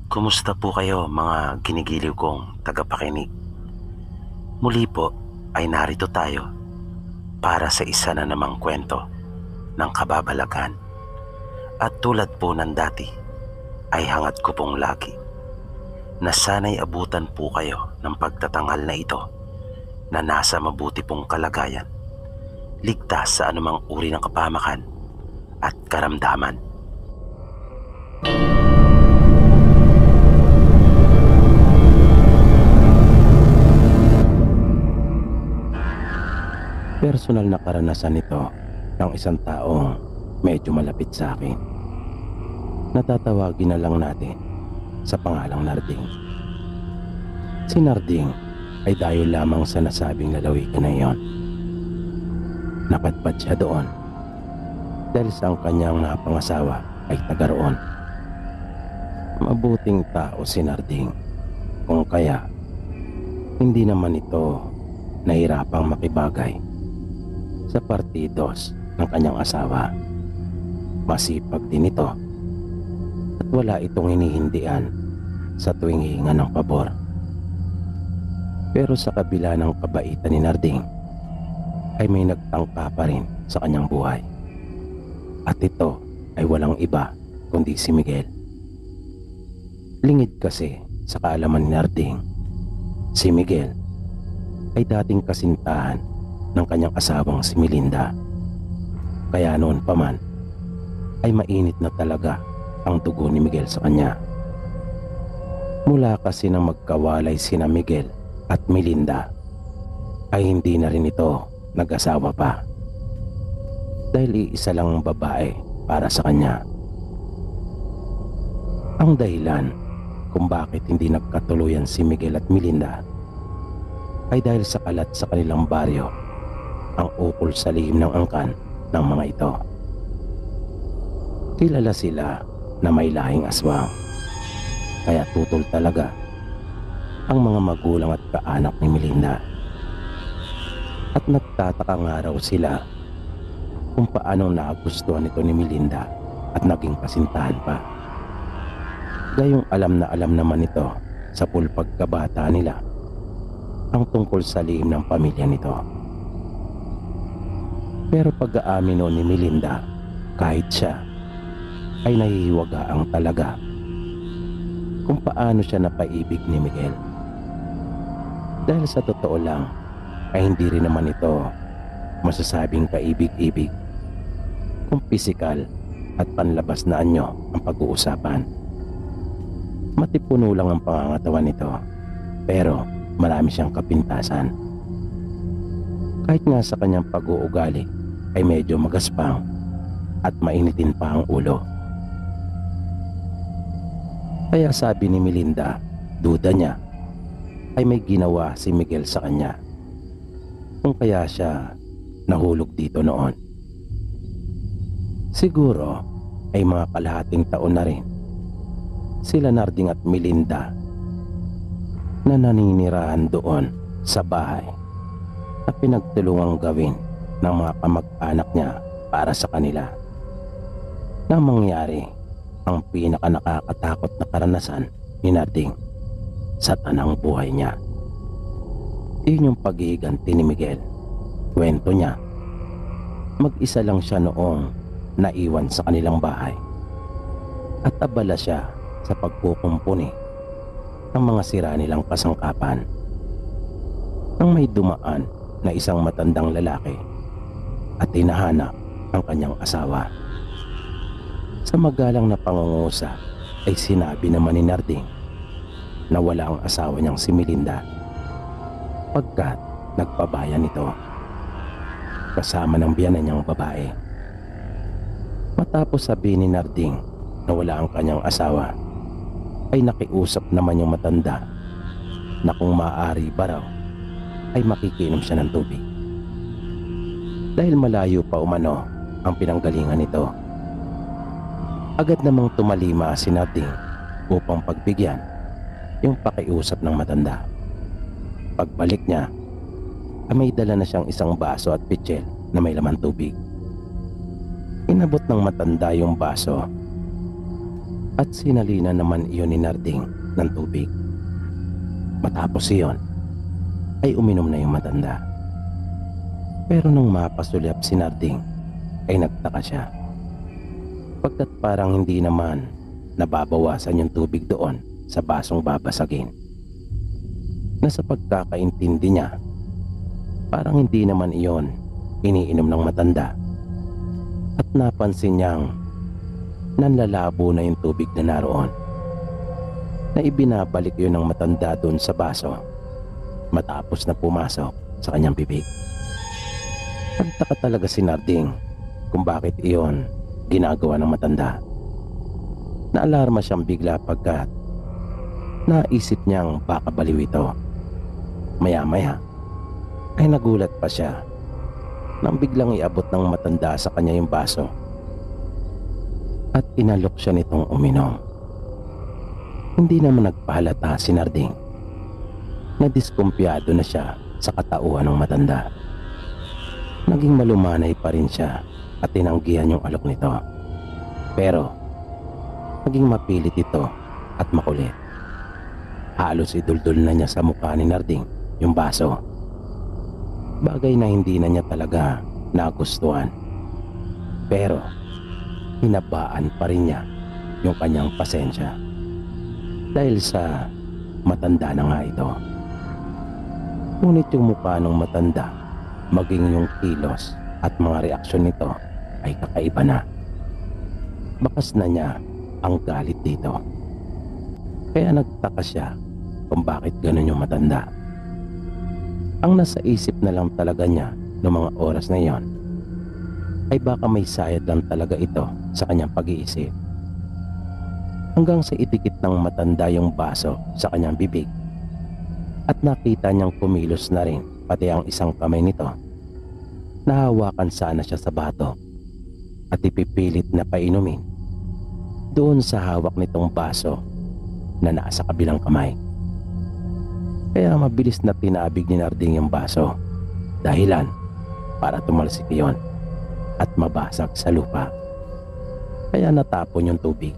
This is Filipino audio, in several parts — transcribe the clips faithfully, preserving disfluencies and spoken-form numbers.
Kumusta po kayo mga ginigiliw kong tagapakinig? Muli po ay narito tayo para sa isa na namang kwento ng kababalagan. At tulad po ng dati ay hangad ko pong lagi na sana'y abutan po kayo ng pagtatanghal na ito na nasa mabuti pong kalagayan, ligtas sa anumang uri ng kapamakan at karamdaman. Personal na karanasan ito ng isang taong medyo malapit sa akin. Natatawagin na lang natin sa pangalang Narding. Si Narding ay dayo lamang sa nasabing lalawigan na iyon. Napadpad siya doon dahil sa ang kanyang napangasawa ay taga roon. Mabuting tao si Narding, kung kaya hindi naman ito nahirapang makibagay sa partidos ng kanyang asawa. Masipag din ito at wala itong hinihindian sa tuwing hihinga ng pabor. Pero sa kabila ng kabaitan ni Narding ay may nagtangka pa rin sa kanyang buhay. At ito ay walang iba kundi si Miguel. Lingid kasi sa kaalaman ni Narding, si Miguel ay dating kasintahan ng kanyang asawang si Melinda. Kaya noon pa man ay mainit na talaga ang dugo ni Miguel sa kanya. Mula kasi nang magkawalay sina Miguel at Melinda ay hindi na rin ito nag-asawa pa dahil iisa lang ang babae para sa kanya. Ang dahilan kung bakit hindi nagkatuluyan si Miguel at Melinda ay dahil sa kalat sa kanilang baryo ang ukol sa lihim ng angkan ng mga ito. Kilala sila na may lahing aswang, kaya tutol talaga ang mga magulang at kaanak ni Melinda. At nagtataka nga raw sila kung paano nagustuhan ito ni Melinda at naging kasintahan pa. Gayong alam na alam naman ito sa pulpagkabata nila ang tungkol sa lihim ng pamilya nito. Pero pag-aamin ni Melinda, kahit siya ay nahihiwagaang talaga kung paano siya napaibig ni Miguel. Dahil sa totoo lang ay hindi rin naman ito masasabing kaibig-ibig kung pisikal at panlabas na anyo ang pag-uusapan. Matipuno lang ang pangangatawan nito, pero marami siyang kapintasan. Kahit nga sa kanyang pag-uugali ay medyo magaspang at mainitin pa ang ulo. Kaya sabi ni Melinda, duda niya ay may ginawa si Miguel sa kanya, kung kaya siya nahulog dito noon. Siguro ay mga kalahating taon na rin sila Narding at Melinda na naninirahan doon sa bahay na pinagtulungang gawin ng mga kamag-anak niya para sa kanila. Nang mangyari ang pinaka nakakatakot na karanasan ni Narding sa tanang buhay niya. Iyon yung paghihiganti ni Miguel. Kwento niya, mag-isa lang siya noong naiwan sa kanilang bahay at abala siya sa pagkukumpuni ng mga sira nilang kasangkapan nang may dumaan na isang matandang lalaki at hinahanap ang kanyang asawa. Sa magalang na pangungusap ay sinabi naman ni Narding na wala ang asawa niyang si Melinda pagkat nagpabayan ito kasama ng biyanan niyang babae. Matapos sabihin ni Narding na wala ang kanyang asawa ay nakiusap naman yung matanda na kung maaari ba raw ay makikinom siya ng tubig. Dahil malayo pa umano ang pinanggalingan nito, agad namang tumalima si Narding upang pagbigyan yung pakiusap ng matanda. Pagbalik niya ay may dala na siyang isang baso at pitsil na may laman tubig. Inabot ng matanda yung baso at sinalina naman iyon ni Narding ng tubig. Matapos iyon ay uminom na yung matanda. Pero nung mapasulyap si Narding ay nagtaka siya, pagkat parang hindi naman nababawasan yung tubig doon sa basong babasagin, na sa pagkakaintindi niya parang hindi naman iyon iniinom ng matanda, at napansin niyang nanlalabo na yung tubig na naroon, na ibinabalik yun ng matanda doon sa baso matapos na pumasok sa kanyang bibig. Nagtaka talaga si Narding kung bakit iyon ginagawa ng matanda. Naalarma siyang bigla pagkat naisip niyang baka baliw ito. Maya-maya ay nagulat pa siya nang biglang iabot ng matanda sa kanya yung baso at inalok siya nitong uminom. Hindi naman nagpahalata si Narding na diskumpiyado na siya sa katauhan ng matanda. Naging malumanay pa rin siya at tinanggihan yung alok nito. Pero naging mapilit ito at makulit. Halos iduldul na niya sa mukha ni Narding yung baso. Bagay na hindi na niya talaga nagustuhan. Pero hinabaan pa rin niya yung kanyang pasensya dahil sa matanda na nga ito. Ngunit yung mukha ng matanda, maging yung kilos at mga reaksyon nito ay kakaiba na. Bakas na niya ang galit dito. Kaya nagtaka siya kung bakit ganun yung matanda. Ang nasa isip na lang talaga niya noong mga oras na iyon ay baka may sayad lang talaga ito sa kanyang pag-iisip. Hanggang sa itikit ng matanda yung baso sa kanyang bibig at nakita niyang kumilos na rin pati ang isang kamay nito. Nahawakan sana siya sa bato at ipipilit na painumin doon sa hawak nitong baso na nasa kabilang kamay. Kaya mabilis na tinabig ni Narding yung baso, dahilan para tumalsik iyon at mabasag sa lupa. Kaya natapon yung tubig.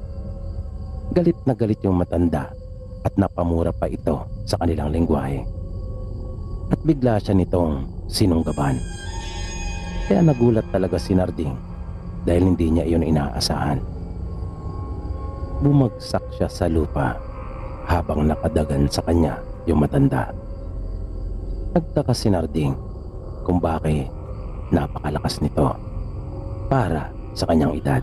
Galit na galit yung matanda at napamura pa ito sa kanilang lengguwahe. At bigla siya nitong sinunggaban. Kaya nagulat talaga si Narding dahil hindi niya iyon inaasahan. Bumagsak siya sa lupa habang nakadagan sa kanya yung matanda. Nagtaka si Narding kung bakit napakalakas nito para sa kanyang edad.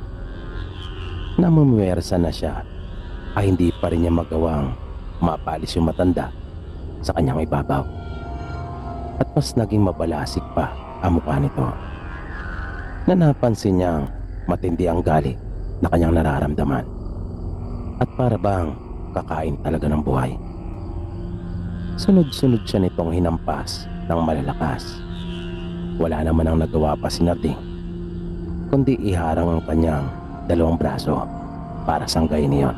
Namumuwersa na siya ay hindi pa rin niya magawang mapalis yung matanda sa kanyang ibabaw. At mas naging mabalasik pa ang mukha nito, na napansin niyang matindi ang galit na kanyang nararamdaman at para bang kakain talaga ng buhay. Sunod-sunod siya nitong hinampas ng malalakas. Wala naman ang nagawa pa si Narding kundi iharang ang kanyang dalawang braso para sanggayin niyon.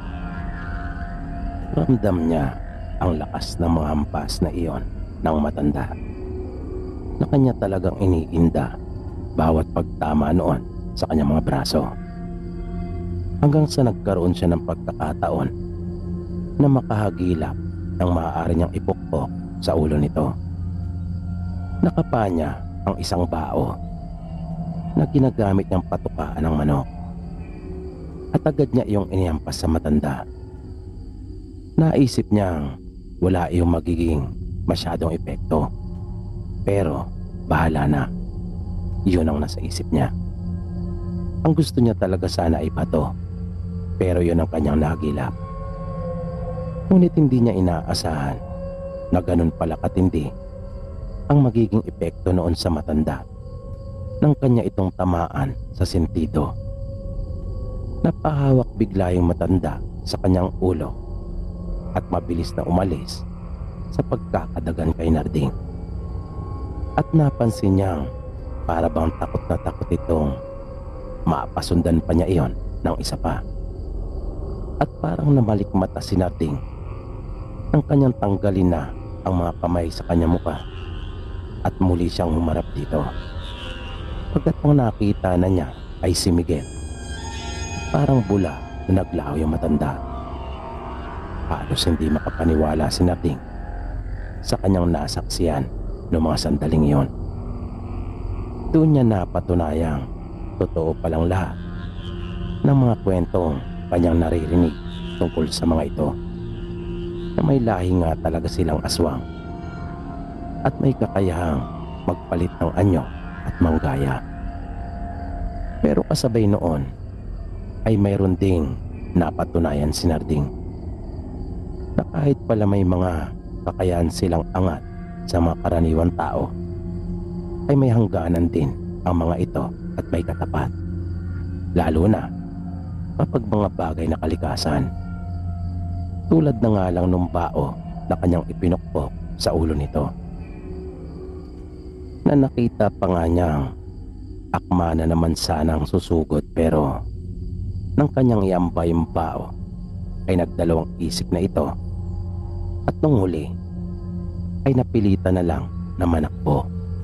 Ramdam niya ang lakas ng mga hampas na iyon ng matanda, na kanya talagang iniinda bawat pagtama noon sa kanyang mga braso, hanggang sa nagkaroon siya ng pagkakataon na makahagilap ng maaari niyang ipukpok sa ulo nito. Nakapa niya ang isang bao na ginagamit niyang patukaan ng manok at agad niya iyong inihampas sa matanda. Naisip niyang wala iyong magiging masyadong epekto, pero bahala na. Iyon ang nasa isip niya. Ang gusto niya talaga sana ay bato, pero yun ang kanyang nagilap. Ngunit hindi niya inaasahan na ganun pala katindi ang magiging epekto noon sa matanda nang kanya itong tamaan sa sentido. Napahawak bigla yung matanda sa kanyang ulo at mabilis na umalis sa pagkakadagan kay Narding. At napansin niyang para bang takot na takot itong mapasundan pa niya iyon ng isa pa. At parang namalikmata si Narding nang kanyang tanggalin na ang mga kamay sa kanyang muka at muli siyang humarap dito. Pagkat ang nakita na niya ay si Miguel. Parang bula na naglaho yung matanda. Halos hindi makapaniwala si Narding sa kanyang nasaksiyan noong mga sandaling iyon. Doon niya napatunayang totoo palang lahat ng mga kwentong kanyang naririnig tungkol sa mga ito, na may lahi nga talaga silang aswang at may kakayahang magpalit ng anyo at manggaya. Pero kasabay noon ay mayroon ding napatunayan si Narding na kahit pala may mga kakayahan silang angat sa mga karaniwang tao, ay may hangganan din ang mga ito at may katapat, lalo na kapag mga bagay na kalikasan, tulad na nga lang nung bao na kanyang ipinukpok sa ulo nito, na nakita pa nga niyang akma na naman sanang susugod, pero nang kanyang iambay yung bao ay nagdalawang isip na ito, at nung huli ay napilitan na lang na manakbo.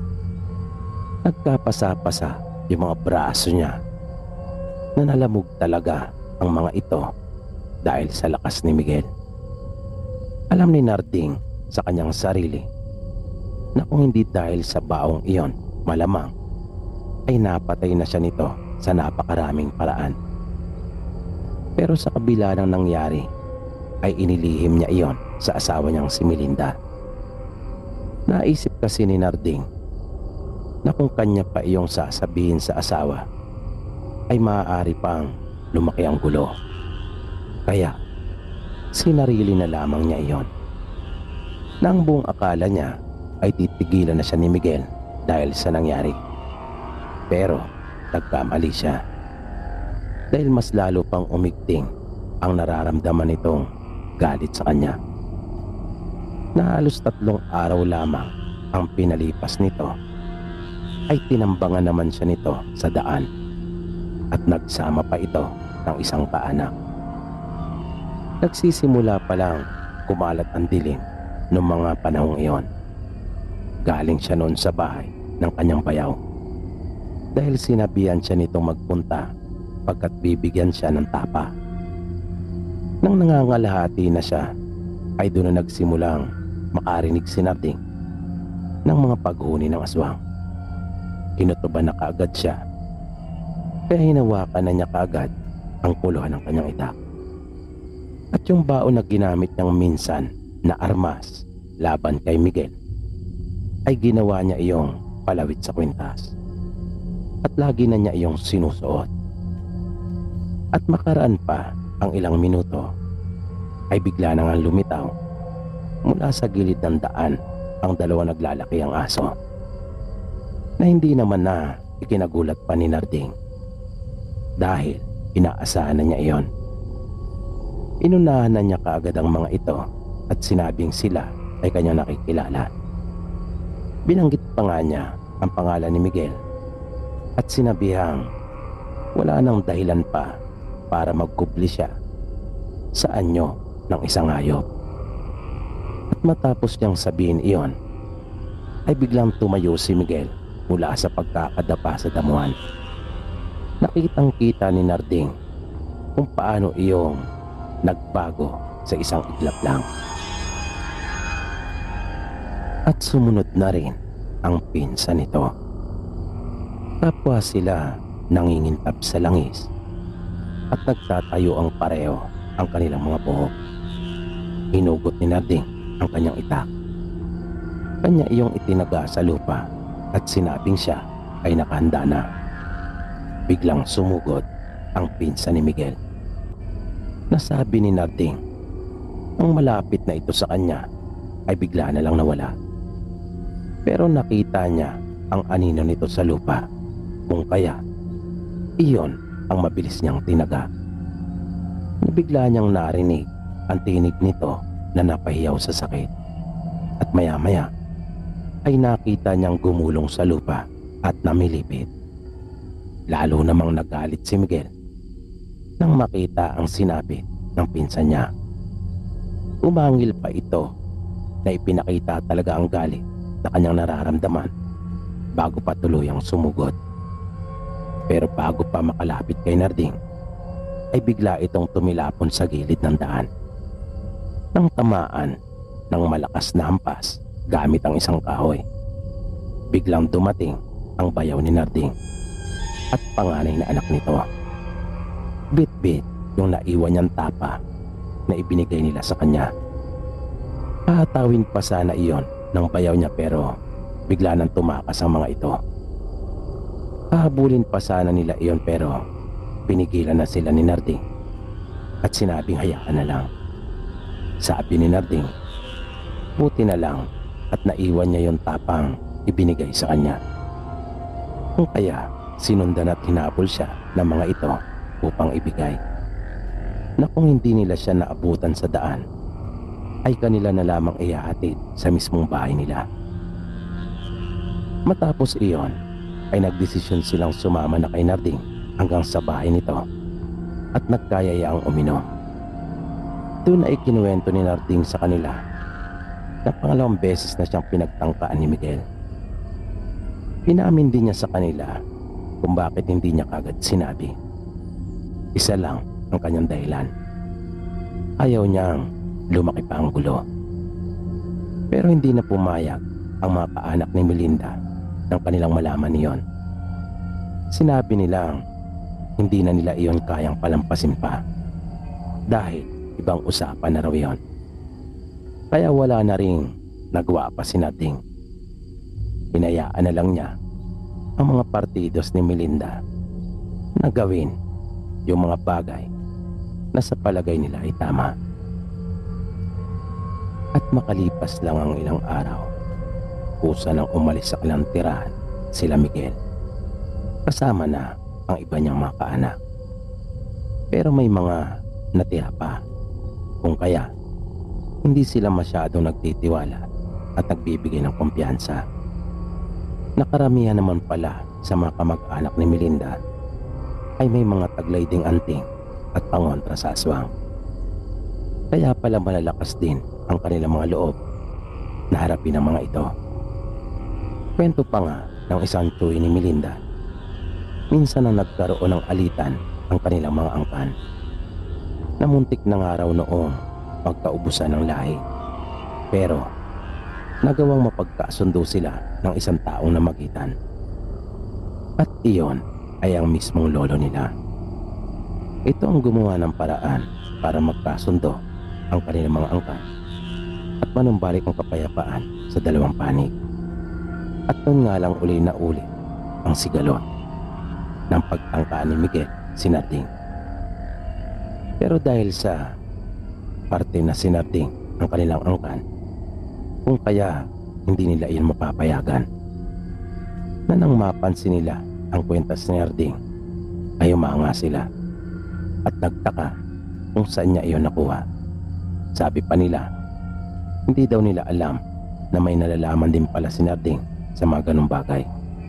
Nagkapasa-pasa yung mga braso niya na nalamog talaga ang mga ito dahil sa lakas ni Miguel. Alam ni Narding sa kanyang sarili na kung hindi dahil sa baong iyon, malamang ay napatay na siya nito sa napakaraming paraan. Pero sa kabila ng nangyari ay inilihim niya iyon sa asawa niyang si Melinda. Naisip kasi ni Narding na kung kanya pa iyong sasabihin sa asawa ay maaari pang lumaki ang gulo. Kaya sinarili na lamang niya iyon. Nang buong akala niya ay titigilan na siya ni Miguel dahil sa nangyari. Pero nagkamali siya, dahil mas lalo pang umigting ang nararamdaman nitong galit sa kanya. Na halos tatlong araw lamang ang pinalipas nito ay tinambangan naman siya nito sa daan at nagsama pa ito ng isang paanak. Nagsisimula pa lang kumalat ang dilim noong mga panahong iyon. Galing siya noon sa bahay ng kanyang bayaw dahil sinabihan siya nitong magpunta pagkat bibigyan siya ng tapa. Nang nangangalahati na siya ay doon na nagsimulang makarinig si Narding ng mga paghuni ng aswang. Inutuban na kaagad siya, kaya hinawakan na niya kaagad ang puluhan ng kanyang itak. At yung baon na ginamit niyang minsan na armas laban kay Miguel ay ginawa niya iyong palawit sa kwintas at lagi na niya iyong sinusuot. At makaraan pa ang ilang minuto ay bigla na nga lumitaw mula sa gilid ng daan ang dalawa naglalaki ang aso, na hindi naman na ikinagulat pa ni Narding dahil inaasahan na niya iyon. Inunahan na niya kaagad ang mga ito at sinabing sila ay kanyang nakikilala. Binanggit pa nga niya ang pangalan ni Miguel at sinabihang wala nang dahilan pa para magkubli siya sa anyo ng isang hayop. At matapos niyang sabihin iyon ay biglang tumayo si Miguel mula sa pagkakadapa sa damuhan. Nakitang kita ni Narding kung paano iyong nagbago sa isang iglap lang. At sumunod na rin ang pinsan nito. Kapwa sila nangingintab sa langis at nagtatayo ang pareho ang kanilang mga buhok. Hinugot ni Narding ang kanyang itak. Kanya iyong itinaga sa lupa at sinabing siya ay nakahanda na. Biglang sumugod ang pinsan ni Miguel. Nasabi ni Narding ang malapit na ito sa kanya ay bigla na lang nawala. Pero nakita niya ang anino nito sa lupa, kung kaya iyon ang mabilis niyang tinaga. Nabigla niyang narinig ang tinig nito na napahiyaw sa sakit, at maya-maya ay nakita niyang gumulong sa lupa at namilipit. Lalo namang nagalit si Miguel nang makita ang sinabi ng pinsan niya. Umangil pa ito na ipinakita talaga ang galit na kanyang nararamdaman bago pa tuluyang sumugod. Pero bago pa makalapit kay Narding ay bigla itong tumilapon sa gilid ng daan. Nang tamaan ng malakas na hampas gamit ang isang kahoy, biglang dumating ang bayaw ni Narding at panganay na anak nito. Bit-bit yung naiwan niyang tapa na ibinigay nila sa kanya. Hahatawin pa sana iyon ng bayaw niya pero bigla nang tumakas ang mga ito. Hahabulin pa sana nila iyon pero pinigilan na sila ni Narding at sinabing hayaan na lang. Sabi ni Narding, buti na lang at naiwan niya yung tapang ibinigay sa kanya. Kung kaya sinundan at hinabol siya ng mga ito upang ibigay, na kung hindi nila siya naabutan sa daan ay kanila na lamang ihahatid sa mismong bahay nila. Matapos iyon ay nagdesisyon silang sumama na kay Narding hanggang sa bahay nito at nagkayayaang uminom. Doon ay kinuwento ni Narding sa kanila na pangalawang beses na siyang pinagtangkaan ni Miguel. Inamin din niya sa kanila kung bakit hindi niya kagad sinabi. Isa lang ang kanyang dahilan. Ayaw niyang lumaki pa ang gulo. Pero hindi na pumayag ang mga kaanak ni Melinda nang kanilang malaman niyon. Sinabi nilang hindi na nila iyon kayang palampasin pa dahil ibang usapan na raw iyon. Kaya wala na ring nagawa pa si Narding. Hinayaan na lang niya ang mga partidos ni Melinda na gawin yung mga bagay na sa palagay nila ay tama. At makalipas lang ang ilang araw, kusa nang umalis sa kanilang tirahan sila Miguel, kasama na ang iba niyang mga kaanak. Pero may mga natira pa, kung kaya hindi sila masyadong nagtitiwala at nagbibigay ng kumpiyansa. Nakaramihan naman pala sa mga kamag-anak ni Melinda ay may mga taglay ding anting at pangontra sa aswang. Kaya pala malalakas din ang kanilang mga loob na harapin ang mga ito. Kwento pa nga ng isang tsuhi ni Melinda, minsan na nagkaroon ng alitan ang kanilang mga angkan. Namuntik na nga raw noong pagkaubusan ng lahi. Pero nagawang mapagkasundo sila ng isang taong namagitan. At iyon ay ang mismong lolo nila. Ito ang gumawa ng paraan para magkasundo ang kanilang mga angkan at manumbalik ang kapayapaan sa dalawang panig. At doon nga lang uli na uli ang sigalon ng pagtangkaan ni Miguel si Narding. Pero dahil sa parte na si Narding ang kanilang angkan, kung kaya hindi nila iyon mapapayagan, na nang mapansin nila ang kwentas ni Narding ay umanga sila at nagtaka kung saan niya iyon nakuha. Sabi pa nila, hindi daw nila alam na may nalalaman din pala si Narding sa mga ganung bagay.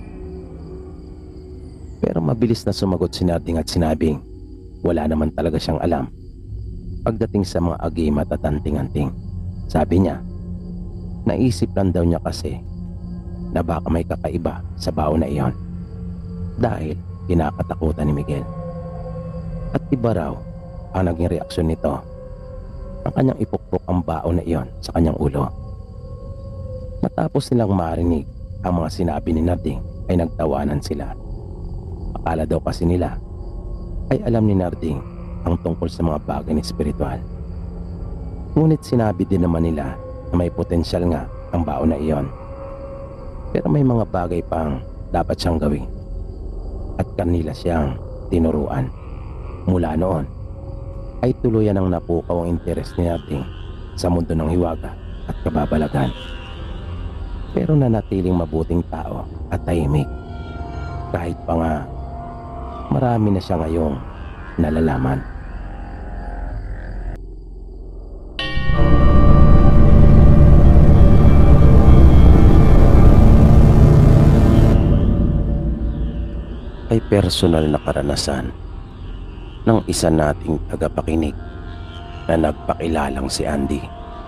Pero mabilis na sumagot si Narding at sinabing wala naman talaga siyang alam pagdating sa mga agimat at anting-anting. Sabi niya, naisip lang daw niya kasi na baka may kakaiba sa baon na iyon dahil kinakatakutan ni Miguel. At iba raw ang naging reaksyon nito ang kanyang ipukpok ang baon na iyon sa kanyang ulo. Matapos nilang marinig ang mga sinabi ni Narding ay nagtawanan sila. Akala daw kasi nila ay alam ni Narding ang tungkol sa mga bagay na espiritual. Ngunit sinabi din naman nila na may potensyal nga ang baon na iyon. Pero may mga bagay pang dapat siyang gawin at kanila siyang tinuruan. Mula noon ay tuluyan ang napukaw ang interes ni Narding sa mundo ng hiwaga at kababalagan. Pero nanatiling mabuting tao at tahimik kahit pa nga marami na siya ngayong nalalaman. Ay personal na karanasan ng isa nating tagapakinig na nagpakilalang si Andy.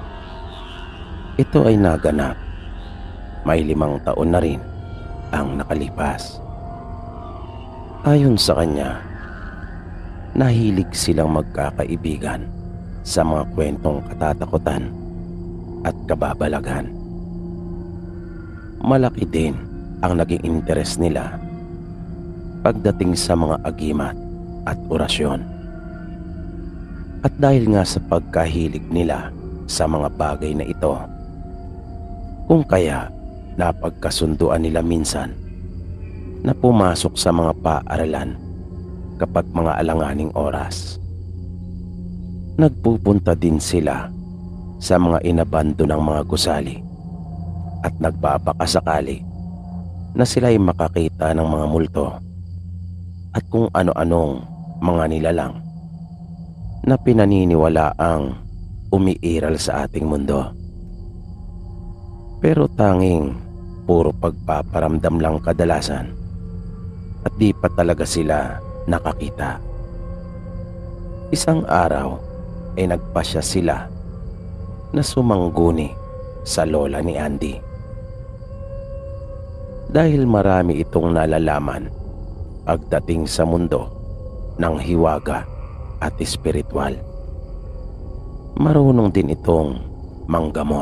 Ito ay naganap may limang taon na rin ang nakalipas. Ayon sa kanya, Nahilig silang magkakaibigan sa mga kwentong katatakutan at kababalagan. Malaki din ang naging interes nila pagdating sa mga agimat at orasyon. At dahil nga sa pagkahilig nila sa mga bagay na ito, kung kaya napagkasunduan nila minsan na pumasok sa mga paaralan kapag mga alanganing oras. Nagpupunta din sila sa mga inabando ng mga gusali at nagbabakasakali na sila'y makakita ng mga multo at kung ano-anong mga nilalang na pinaniniwalaang umiiral sa ating mundo. Pero tanging puro pagpaparamdam lang kadalasan at di pa talaga sila nakakita. Isang araw ay nagpasya sila na sumangguni sa lola ni Andy. Dahil marami itong nalalaman pagdating sa mundo ng hiwaga at espiritual. Marunong din itong manggamot.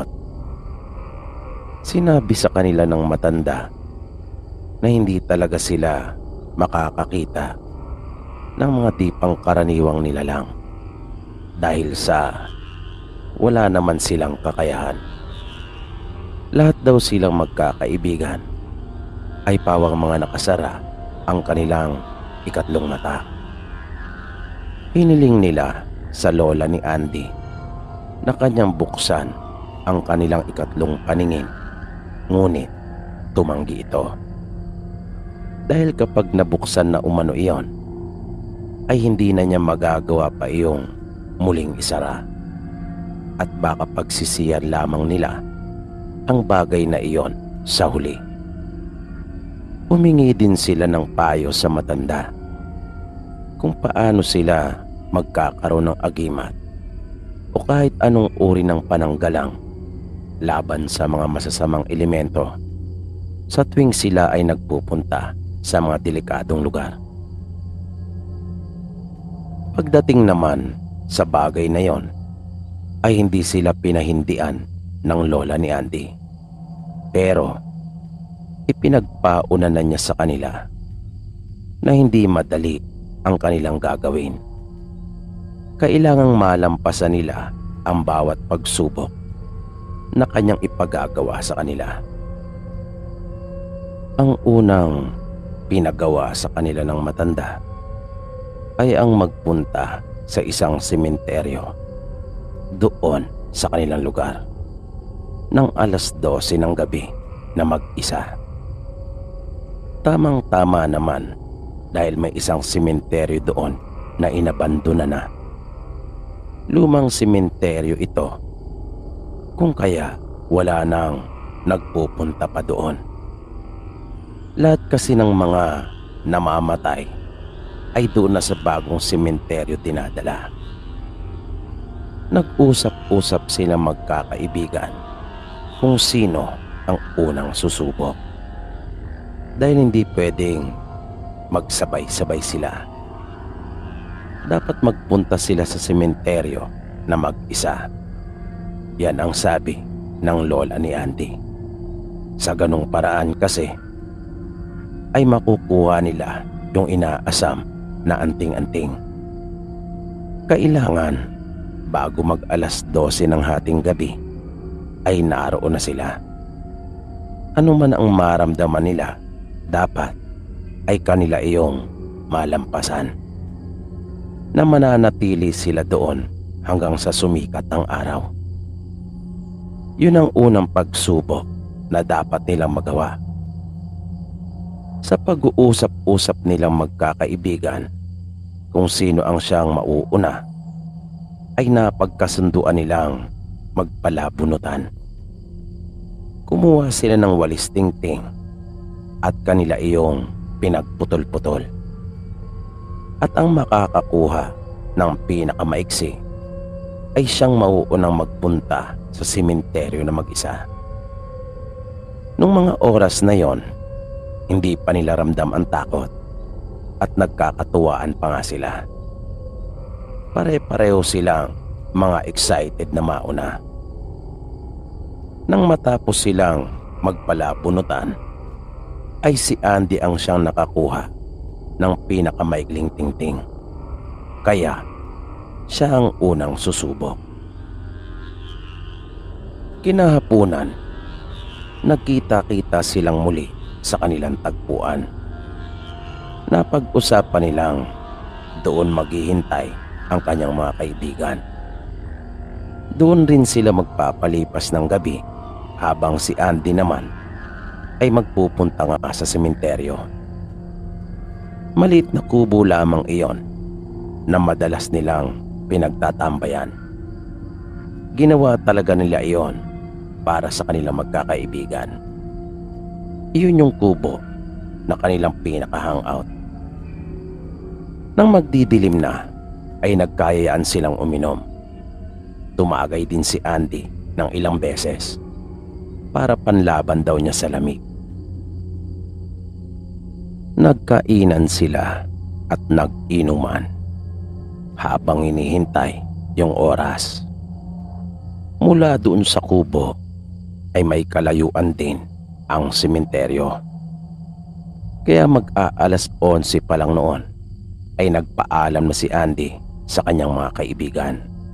Sinabi sa kanila ng matanda na hindi talaga sila makakakita ng mga di pangkaraniwang nilalang dahil sa wala naman silang kakayahan. Lahat daw silang magkakaibigan ay pawang mga nakasara ang kanilang ikatlong mata. Hiniling nila sa lola ni Andy na kanyang buksan ang kanilang ikatlong paningin, ngunit tumanggi ito. Dahil kapag nabuksan na umano iyon, ay hindi na niya magagawa pa iyong muling isara. At baka pagsisiyan lamang nila ang bagay na iyon sa huli. Humingi din sila ng payo sa matanda kung paano sila magkakaroon ng agimat o kahit anong uri ng pananggalang laban sa mga masasamang elemento sa tuwing sila ay nagpupunta sa mga delikadong lugar. Pagdating naman sa bagay na yon, ay hindi sila pinahindian ng lola ni Andy. Pero ipinagpauna na niya sa kanila na hindi madali ang kanilang gagawin. Kailangang malampasan nila ang bawat pagsubok na kanyang ipagagawa sa kanila. Ang unang pinagawa sa kanila ng matanda ay ang magpunta sa isang sementeryo doon sa kanilang lugar ng alas dose ng gabi na mag-isa. Tamang-tama naman dahil may isang sementeryo doon na inabandona na. Lumang sementeryo ito, kung kaya wala nang nagpupunta pa doon. Lahat kasi ng mga namamatay ay doon na sa bagong sementeryo dinadala. Nag-usap-usap silang magkakaibigan kung sino ang unang susubok. Dahil hindi pwedeng magsabay-sabay sila. Dapat magpunta sila sa sementeryo na mag-isa. Yan ang sabi ng lola ni Andy. Sa ganong paraan kasi ay makukuha nila yung inaasam na anting-anting. Kailangan bago mag alas dose ng hating gabi ay naroon na sila. Ano man ang maramdaman nila, dapat ay kanila iyong malampasan na mananatili sila doon hanggang sa sumikat ang araw. Yun ang unang pagsubok na dapat nilang magawa. Sa pag-uusap-usap nilang magkakaibigan kung sino ang siyang mauuna, ay napagkasunduan nilang magpalabunutan. Kumuha sila ng walis tingting at kanila iyong pinagputol-putol. At ang makakakuha ng pinakamaiksi ay siyang mauunang magpunta sa sementeryo na mag-isa. Nung mga oras na yon, hindi pa nila ramdam ang takot at nagkakatuwaan pa nga sila. Pare-pareho silang mga excited na mauna. Nang matapos silang magpalabunutan, ay si Andy ang siyang nakakuha ng pinakamaikling tingting. Kaya siya ang unang susubok. Kinahapunan, nagkita-kita silang muli sa kanilang tagpuan. Napag-usapan nilang doon maghihintay ang kanyang mga kaibigan. Doon rin sila magpapalipas ng gabi habang si Andy naman ay magpupunta nga sa sementeryo. Maliit na kubo lamang iyon na madalas nilang pinagtatambayan. Ginawa talaga nila iyon para sa kanilang magkakaibigan. Iyon yung kubo na kanilang pinaka-hangout. Nang magdidilim na, ay nagkayayaan silang uminom. Tumagay din si Andy ng ilang beses para panlaban daw niya sa lamig. Nagkainan sila at nag-inuman habang hinihintay yung oras. Mula doon sa kubo ay may kalayuan din ang sementeryo. Kaya mag-aalas onse pa lang noon ay nagpaalam na si Andy sa kanyang mga kaibigan.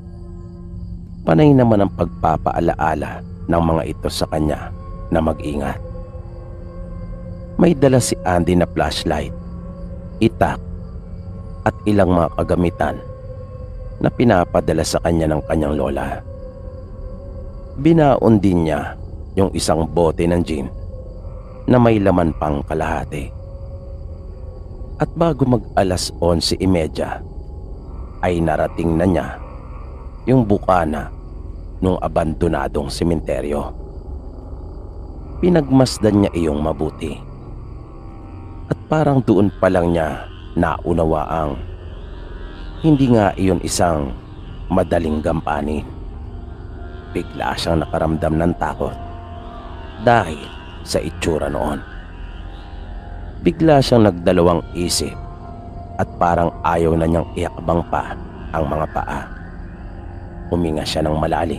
Panay naman ang pagpapaalaala ng mga ito sa kanya na mag-ingat. May dala si Andy na flashlight, itak at ilang mga kagamitan na pinapadala sa kanya ng kanyang lola. Binaon din niya yung isang bote ng gin na may laman pang kalahati. At bago mag-alas onse imedya ay narating na niya yung bukana ng abandonadong sementeryo. Pinagmasdan niya iyong mabuti. At parang doon pa lang niya naunawaang hindi nga iyon isang madaling gampanin. Bigla siyang nakaramdam ng takot dahil sa itsura noon. Bigla siyang nagdalawang isip at parang ayaw na niyang iakbang pa ang mga paa. Huminga siya ng malalim.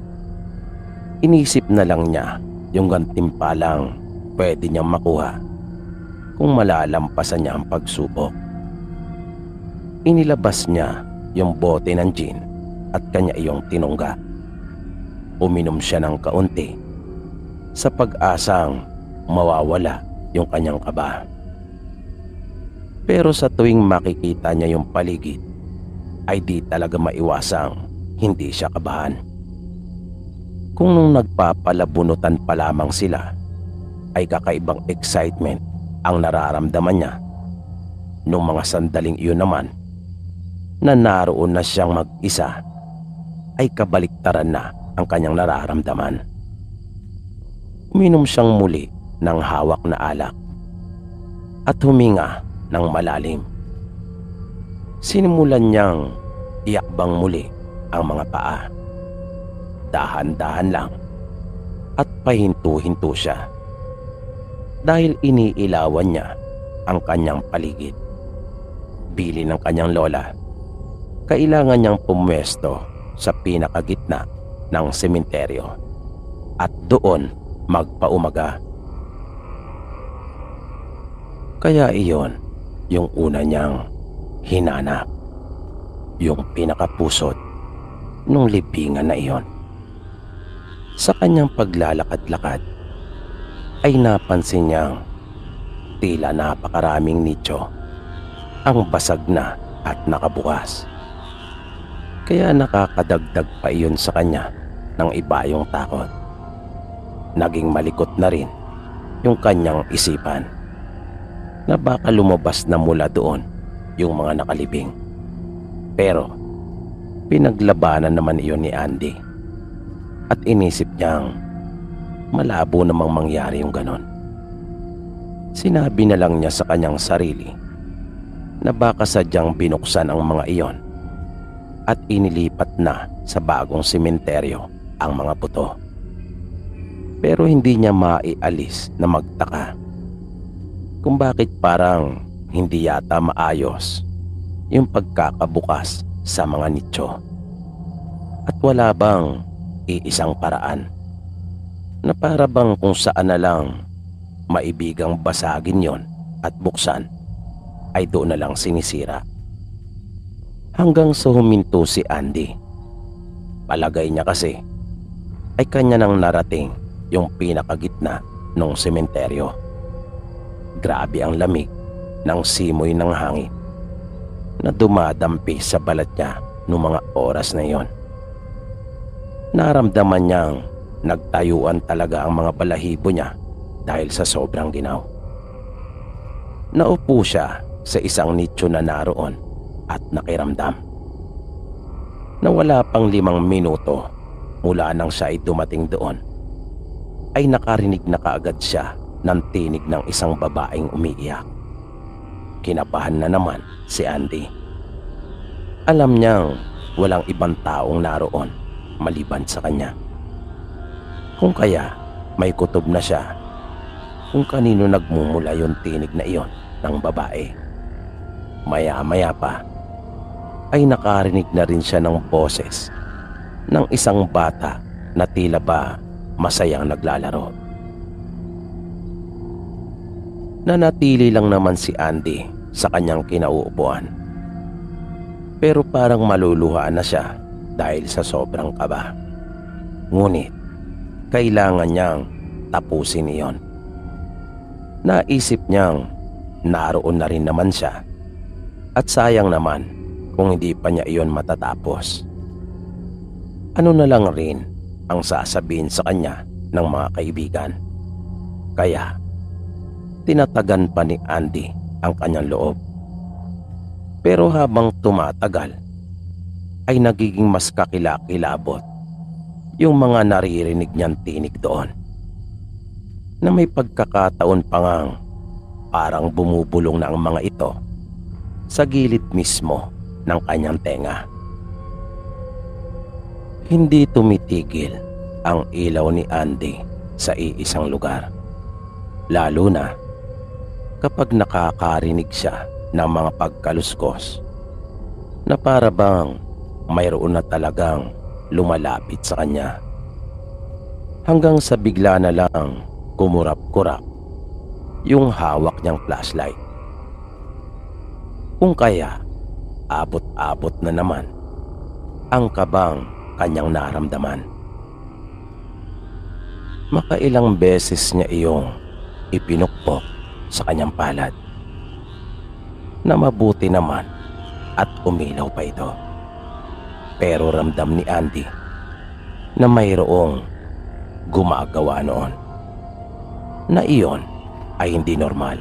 Inisip na lang niya yung gantimpalang pwede niyang makuha kung malalampasan niya ang pagsubok. Inilabas niya yung bote ng gin at kanya iyong tinungga. Uminom siya ng kaunti sa pag-asang mawawala yung kanyang kaba. Pero sa tuwing makikita niya yung paligid ay di talaga maiwasang hindi siya kabahan. Kung nung nagpapalabunutan pa lamang sila ay kakaibang excitement ang nararamdaman niya, nung mga sandaling iyon naman na naroon na siyang mag-isa ay kabaliktaran na ang kanyang nararamdaman. Uminom siyang muli ng hawak na alak at huminga ng malalim. Sinimulan niyang iakbang muli ang mga paa. Dahan-dahan lang at pahinto-hinto siya dahil iniilawan niya ang kanyang paligid. Bili ng kanyang lola, kailangan niyang pumwesto sa pinakagitna ng sementeryo at doon magpaumaga. Kaya iyon yung una niyang hinanap, yung pinakapusot nung libingan na iyon. Sa kanyang paglalakad-lakad ay napansin niyang tila napakaraming nicho ang basag na at nakabukas. Kaya nakakadagdag pa iyon sa kanya ng iba yung takot. Naging malikot na rin yung kanyang isipan na baka lumabas na mula doon yung mga nakalibing. Pero pinaglabanan naman iyon ni Andy at inisip niyang malabo namang mangyari yung ganon. Sinabi na lang niya sa kanyang sarili na baka sadyang binuksan ang mga iyon at inilipat na sa bagong sementeryo ang mga buto. Pero hindi niya maialis na magtaka kung bakit parang hindi yata maayos yung pagkakabukas sa mga nicho. At wala bang iisang paraan na para bang kung saan na lang maibigang basagin yon at buksan ay doon na lang sinisira. Hanggang sa huminto si Andy. Palagay niya kasi ay kanya nang narating yung pinakagitna ng sementeryo. Grabe ang lamig ng simoy ng hangin na dumadampi sa balat niya noong mga oras na yon. Naramdaman niyang nagtayuan talaga ang mga balahibo niya dahil sa sobrang ginaw. Naupo siya sa isang nicho na naroon at nakiramdam na wala pang limang minuto mula nang siya ay dumating doon ay nakarinig na kaagad siya ng tinig ng isang babaeng umiiyak. Kinabahan na naman si Andy. Alam niyang walang ibang taong naroon maliban sa kanya. Kung kaya may kutob na siya kung kanino nagmumula yung tinig na iyon ng babae. Maya-maya pa ay nakarinig na rin siya ng boses ng isang bata na tila ba masayang naglalaro. Nanatili lang naman si Andy sa kanyang kinauupuan. Pero parang maluluhaan na siya dahil sa sobrang kaba. Ngunit kailangan niyang tapusin iyon. Naisip niyang naroon na rin naman siya at sayang naman kung hindi pa niya iyon matatapos. Ano na lang rin ang sasabihin sa kanya ng mga kaibigan. Kaya tinatagan pa ni Andy ang kanyang loob. Pero habang tumatagal ay nagiging mas kakilakilabot yung mga naririnig niyang tinig doon, na may pagkakataon pa ngang parang bumubulong na ang mga ito sa gilid mismo ng kanyang tenga. Hindi tumitigil ang ilaw ni Andy sa iisang lugar, lalo na kapag nakakarinig siya ng mga pagkaluskos na para bang mayroon na talagang lumalapit sa kanya. Hanggang sa bigla na lang kumurap-kurap yung hawak niyang flashlight. Kung kaya abot-abot na naman ang kabang kanyang naramdaman. Makailang beses niya iyong ipinukpok sa kanyang palad na mabuti naman at umilaw pa ito. Pero ramdam ni Andy na mayroong gumagawa noon, na iyon ay hindi normal.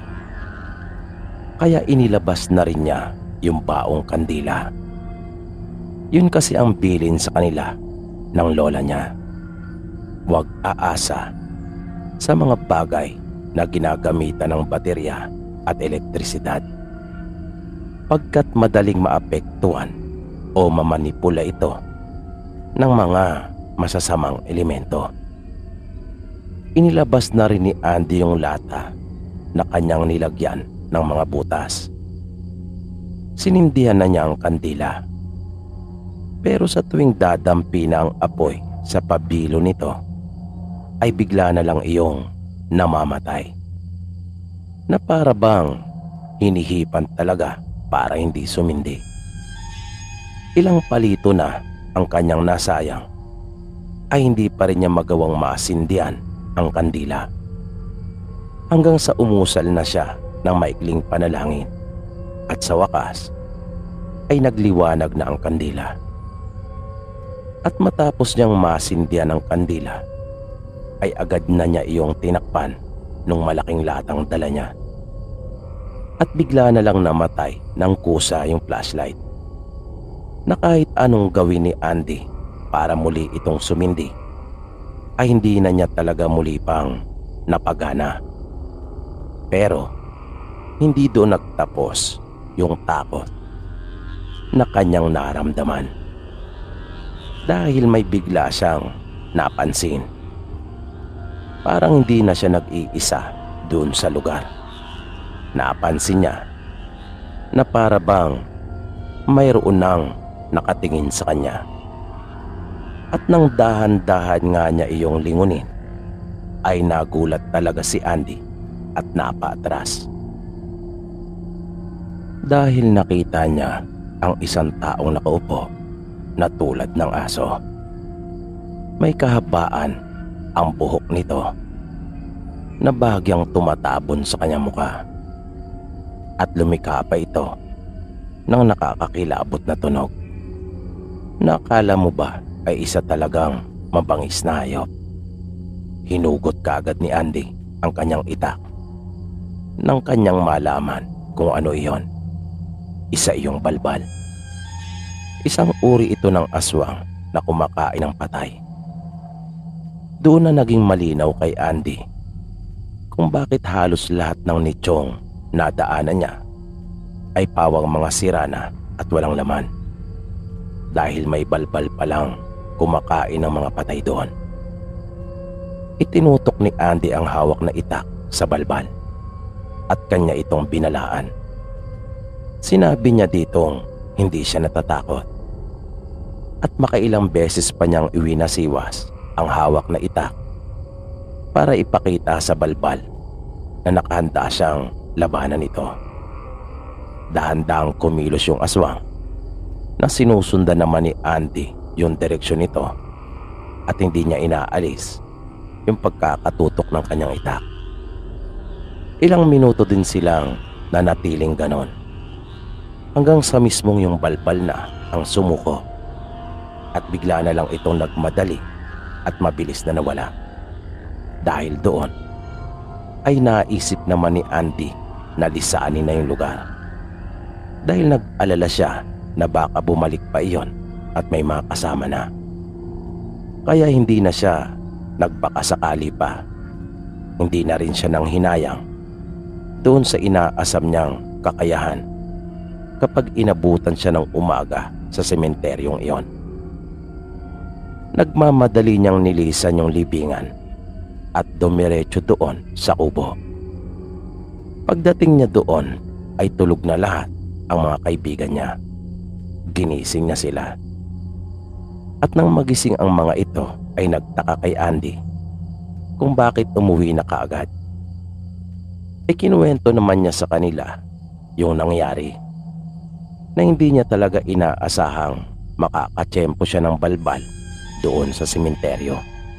Kaya inilabas na rin niya yung baong kandila. Yun kasi ang bilin sa kanila ng lola niya. Huwag aasa sa mga bagay na ginagamitan ng baterya at elektrisidad, pagkat madaling maapektuhan o mamanipula ito ng mga masasamang elemento. Inilabas na rin ni Andy yung lata na kanyang nilagyan ng mga butas. Sinindihan na niya ang kandila. Pero sa tuwing dadampi na ang apoy sa pabilo nito, ay bigla na lang iyong namamatay, na para bang hinihipan talaga para hindi sumindi. Ilang palito na ang kanyang nasayang ay hindi pa rin niya magawang masindihan ang kandila, hanggang sa umusal na siya ng maikling panalangin at sa wakas ay nagliwanag na ang kandila. At matapos niyang masindihan ang kandila ay agad na niya iyong tinakpan ng malaking latang dala niya, at bigla na lang namatay ng kusa yung flashlight, na kahit anong gawin ni Andy para muli itong sumindi ay hindi na niya talaga muli pang napagana. Pero hindi doon nagtapos yung takot na kanyang naramdaman, dahil may bigla siyang napansin. Parang hindi na siya nag-iisa doon sa lugar. Napansin niya na para bang mayroon ng nakatingin sa kanya. At nang dahan-dahan nga niya iyong lingunin, ay nagulat talaga si Andy at napaatras. Dahil nakita niya ang isang taong nakaupo na tulad ng aso. May kahabaan ang buhok nito na bahagyang tumatabon sa kanyang muka. At lumika pa ito ng nakakakilabot na tunog. Nakala mo ba ay isa talagang mabangis na hayop? Hinugot kaagad ni Andy ang kanyang itak nang kanyang malaman kung ano iyon. Isa iyong balbal. Isang uri ito ng aswang na kumakain ng patay. Doon na naging malinaw kay Andy kung bakit halos lahat ng nichong nadaanan niya ay pawang mga sira na at walang laman. Dahil may balbal pa lang kumakain ng mga patay doon. Itinutok ni Andy ang hawak na itak sa balbal at kanya itong binalaan. Sinabi niya ditong hindi siya natatakot. At makailang beses pa niyang iwinasiwas ang hawak na itak para ipakita sa balbal na nakahanda siyang labanan ito. Dahan-dahang kumilos yung aswang na sinusundan naman ni Andy yung direksyon nito at hindi niya inaalis yung pagkakatutok ng kanyang itak. Ilang minuto din silang nanatiling ganon hanggang sa mismong yung balbal na ang sumuko at bigla na lang itong nagmadali at mabilis na nawala. Dahil doon ay naisip naman ni Andy na lisaanin na yung lugar. Dahil nag-alala siya na baka bumalik pa iyon at may mga kasama na. Kaya hindi na siya nagbakasakali pa. Hindi na rin siya nang hinayang doon sa inaasam niyang kakayahan kapag inabutan siya ng umaga sa sementeryong iyon. Nagmamadali niyang nilisan yung libingan at dumiretso doon sa kubo. Pagdating niya doon ay tulog na lahat ang mga kaibigan niya. Ginising na sila. At nang magising ang mga ito ay nagtaka kay Andy kung bakit umuwi na kaagad. Ikinuwento naman niya sa kanila yung nangyari na hindi niya talaga inaasahang makakatsyempo siya ng balbal doon sa sementeryo.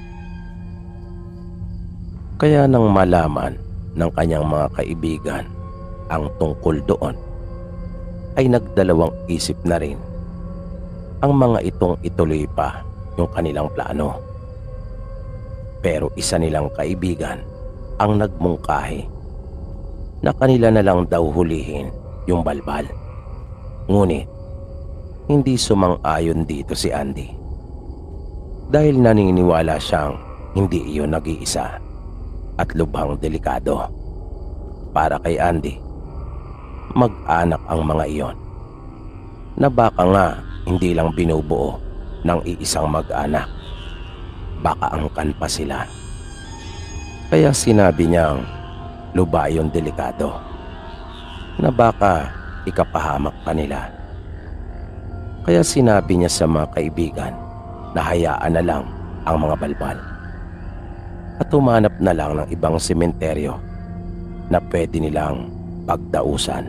Kaya nang malaman ng kanyang mga kaibigan ang tungkol doon, ay nagdalawang isip na rin ang mga itong ituloy pa yung kanilang plano. Pero isa nilang kaibigan ang nagmungkahi na kanila na lang daw hulihin yung balbal. Ngunit hindi sumang-ayon dito si Andy dahil naniniwala siyang hindi iyon nag-iisa at lubhang delikado. Para kay Andy, mag-anak ang mga iyon na baka nga hindi lang binubuo ng iisang mag-anak, baka angkan pa sila. Kaya sinabi niyang luba yung delikado na baka ikapahamak pa nila. Kaya sinabi niya sa mga kaibigan na hayaan na lang ang mga balbal at humanap na lang ng ibang sementeryo na pwede nilang pagdausan.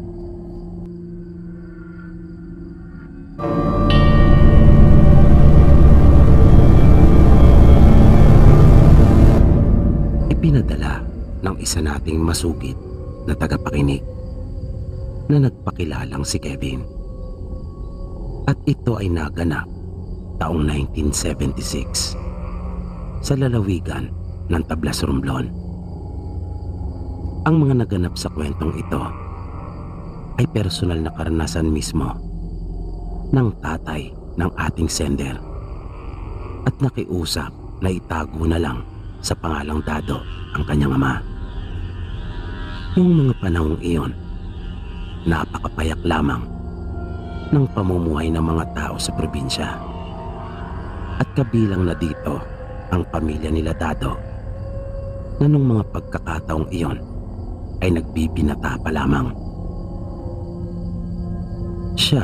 Ipinadala ng isa nating masugid na tagapakinig na nagpakilalang si Kevin. At ito ay naganap taong nineteen seventy-six sa lalawigan ng Tablas, Romblon. Ang mga naganap sa kwentong ito ay personal na karanasan mismo ng tatay ng ating sender at nakiusap na itago na lang sa pangalang Dado ang kanyang ama. Noong mga panahong iyon, napakapayak lamang ng pamumuhay ng mga tao sa probinsya at kabilang na dito ang pamilya nila Dado na nung mga pagkakataong iyon ay nagbibinata pa lamang. Siya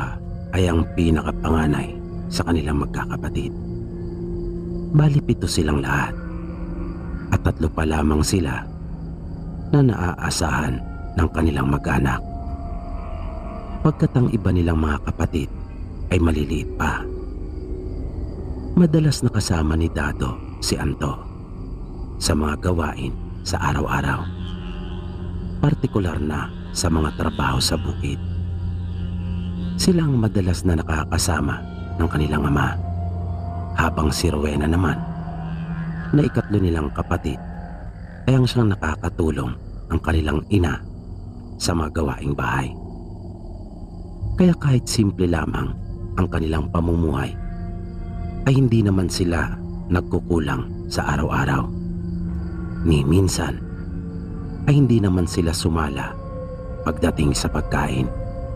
ay ang pinakapanganay sa kanilang magkakapatid. Bali pito silang lahat at tatlo pa lamang sila na naaasahan ng kanilang mag-anak. Pagkat ang iba nilang mga kapatid ay maliliit pa. Madalas nakasama ni Dado si Anto sa mga gawain sa araw-araw, partikular na sa mga trabaho sa bukid. Sila ang madalas na nakakasama ng kanilang ama, habang si Rowena naman, na ikatlo nilang kapatid, ay ang siyang nakakatulong ng kanilang ina sa mga gawaing bahay. Kaya kahit simple lamang ang kanilang pamumuhay, ay hindi naman sila nagkukulang sa araw-araw. Ni minsan, ay hindi naman sila sumala pagdating sa pagkain.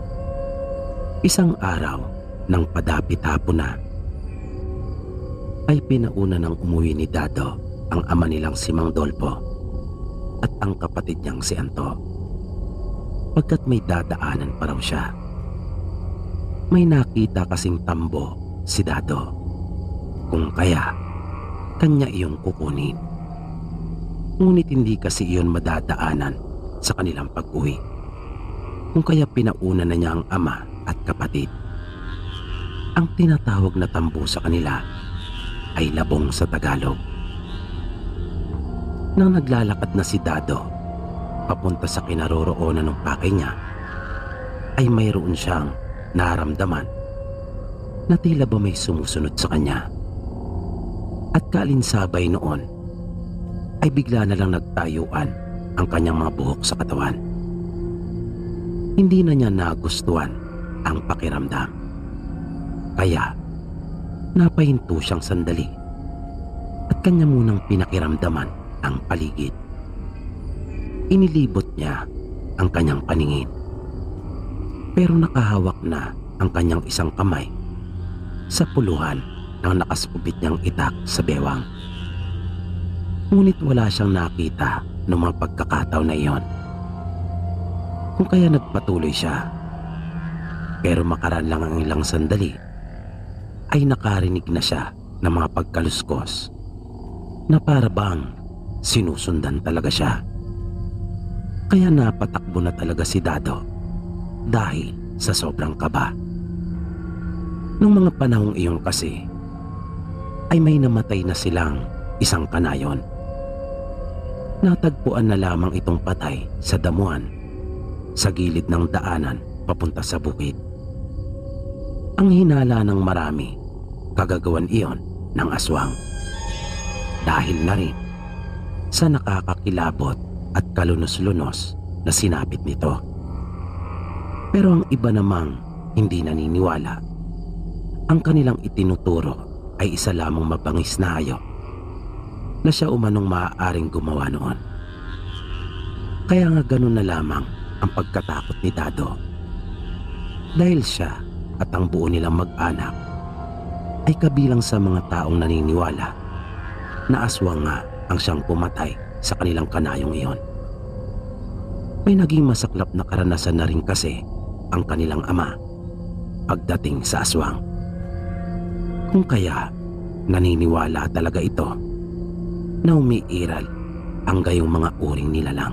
Isang araw nang padapit hapon na, ay pinauna ng umuwi ni Dado ang ama nilang si Mang Dolpo at ang kapatid niyang si Anto, pagkat may dadaanan pa raw siya. May nakita kasing tambo si Dado, kung kaya kanya iyong kukunin. Ngunit hindi kasi iyon madadaanan sa kanilang pag-uwi, kung kaya pinauna na niya ang ama at kapatid. Ang tinatawag na tambo sa kanila ay labong sa Tagalog. Nang naglalakad na si Dado papunta sa kinaroroonan ng pakay niya, ay mayroon siyang naramdaman na tila ba may sumusunod sa kanya. At kaalinsabay noon ay bigla na lang nagtayuan ang kanyang mga buhok sa katawan. Hindi na niya nagustuhan ang pakiramdam, kaya napahinto siyang sandali at kanya munang pinakiramdaman ang paligid. Inilibot niya ang kanyang paningin, pero nakahawak na ang kanyang isang kamay sa puluhan ng nakasubit niyang itak sa bewang. Ngunit wala siyang nakita noong mga pagkakataon na iyon, kung kaya nagpatuloy siya. Pero makaraan lang ang ilang sandali ay nakarinig na siya ng mga pagkaluskos na para bang sinusundan talaga siya. Kaya napatakbo na talaga si Dado dahil sa sobrang kaba. Noong mga panahong iyon kasi ay may namatay na silang isang kanayon. Natagpuan na lamang itong patay sa damuhan sa gilid ng daanan papunta sa bukid. Ang hinala ng marami, kagagawan iyon ng aswang, dahil na rin sa nakakakilabot at kalunos-lunos na sinapit nito. Pero ang iba namang hindi naniniwala. Ang kanilang itinuturo ay isa lamang mabangis na hayop na siya umanong maaaring gumawa noon. Kaya nga ganun na lamang ang pagkatakot ni Dado, dahil siya at ang buo nilang mag-anak ay kabilang sa mga taong naniniwala na aswang nga ang siyang pumatay sa kanilang kanayong iyon. May naging masaklap na karanasan na rin kasi ang kanilang ama pagdating sa aswang, kung kaya naniniwala talaga ito na umiiral ang gayong mga uring nilalang.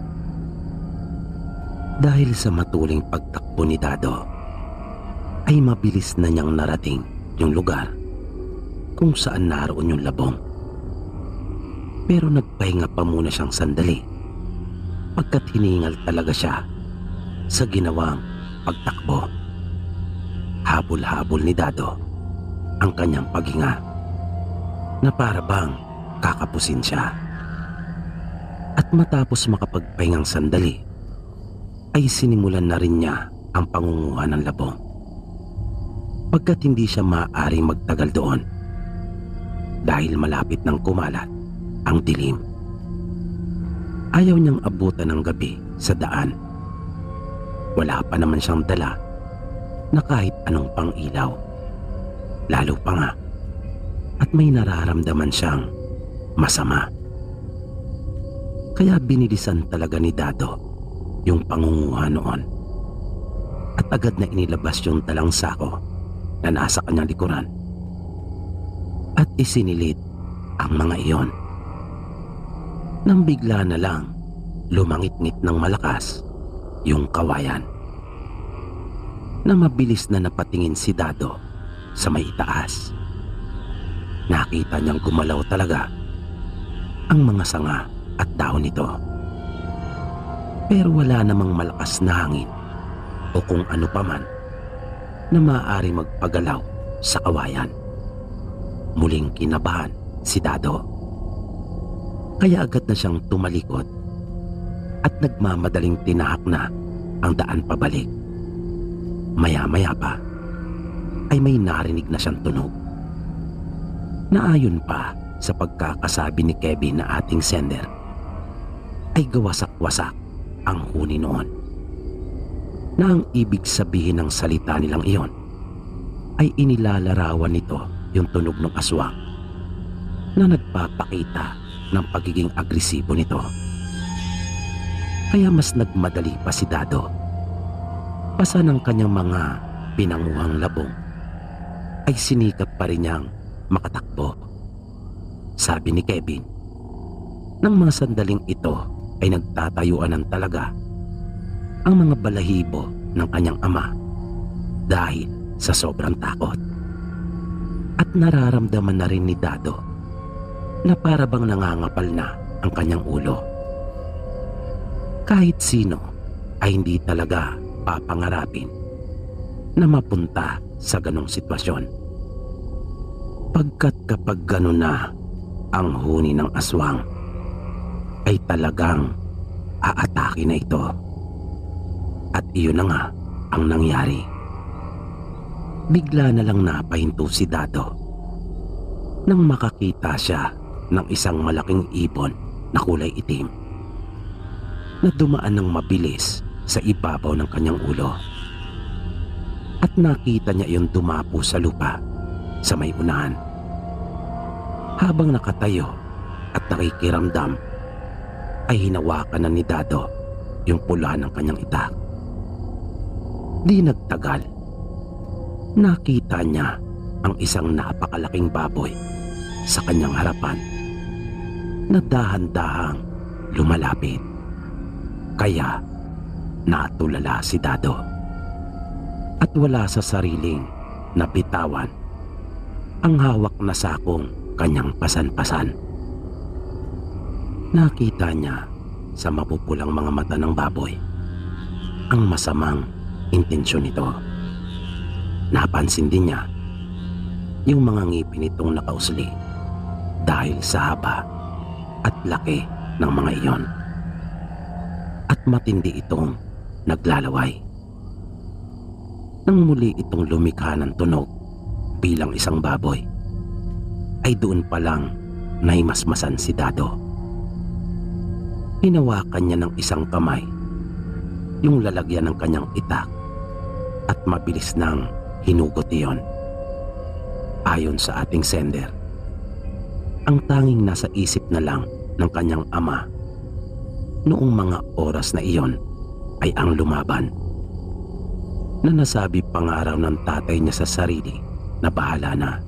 Dahil sa matuling pagtakbo ni Dado, ay mabilis na niyang narating yung lugar kung saan naroon yung labong. Pero nagpahinga pa muna siyang sandali, pagkat hiningal talaga siya sa ginawang pagtakbo. Habol-habol ni Dado ang kanyang paghinga na para bang kakapusin siya. At matapos makapagpahingang sandali, ay sinimulan na rin niya ang pangunguha ng labong, pagkat hindi siya maaaring magtagal doon dahil malapit nang kumalat ang dilim. Ayaw niyang abutan ng gabi sa daan. Wala pa naman siyang dala na kahit anong pang-ilaw. Lalo pa nga at may nararamdaman siyang masama. Kaya binilisan talaga ni Dado yung pangunguha noon. at agad na inilabas yung talang sako na nasa kanyang likuran at isinilit ang mga iyon. Nang bigla na lang lumangit-ngit ng malakas yung kawayan na mabilis na napatingin si Dado sa may itaas. Nakita niyang gumalaw talaga ang mga sanga at dahon nito. Pero wala namang malakas na hangin o kung ano paman na maaari magpagalaw sa kawayan. Muling kinabahan si Dado. Kaya agad na siyang tumalikod at nagmamadaling tinahak na ang daan pabalik. Maya-maya pa ay may narinig na siyang tunog na ayon pa sa pagkakasabi ni Kevin na ating sender ay gawasak-wasak ang huni noon, na ang ibig sabihin ng salita nilang iyon ay inilalarawan nito yung tunog ng aswang na nagpapakita ng pagiging agresibo nito. Kaya mas nagmadali pa si Dado. Pasa ng kanyang mga pinanguhang labong ay sinikap pa rin niyang makatakbo. Sabi ni Kevin, nang mga sandaling ito ay nagtatayuan ng talaga ang mga balahibo ng kanyang ama dahil sa sobrang takot. At nararamdaman na rin ni Dado na para bang nangangapal na ang kanyang ulo. Kahit sino ay hindi talaga papangarapin na mapunta sa ganong sitwasyon. Pagkat kapag ganon na ang huni ng aswang, ay talagang aatake na ito. At iyon na nga ang nangyari. Bigla na lang napahinto si Dado nang makakita siya ng isang malaking ibon na kulay itim na dumaan ng mabilis sa ibabaw ng kanyang ulo. At nakita niya yung dumapo sa lupa sa may unahan. Habang nakatayo at nakikiramdam, ay hinawakan na ni Dado yung pula ng kanyang itak. Di nagtagal, nakita niya ang isang napakalaking baboy sa kanyang harapan na dahan-dahang lumalapit. Kaya natulala si Dado at wala sa sariling nabitawan ang hawak na sakong kanyang pasan-pasan. Nakita niya sa mapupulang mga mata ng baboy ang masamang intensyon nito. Napansin din niya yung mga ngipin nitong nakausli dahil sa haba at laki ng mga iyon. At matindi itong naglalaway. Nang muli itong lumikha ng tunog bilang isang baboy, ay doon pa lang naimasmasan si Dado. Hinawakan niya ng isang kamay yung lalagyan ng kanyang itak at mabilis nang hinugot iyon. Ayon sa ating sender, ang tanging nasa isip na lang ng kanyang ama noong mga oras na iyon ay ang lumaban, na nasabi pangaraw ng tatay niya sa sarili na bahala na.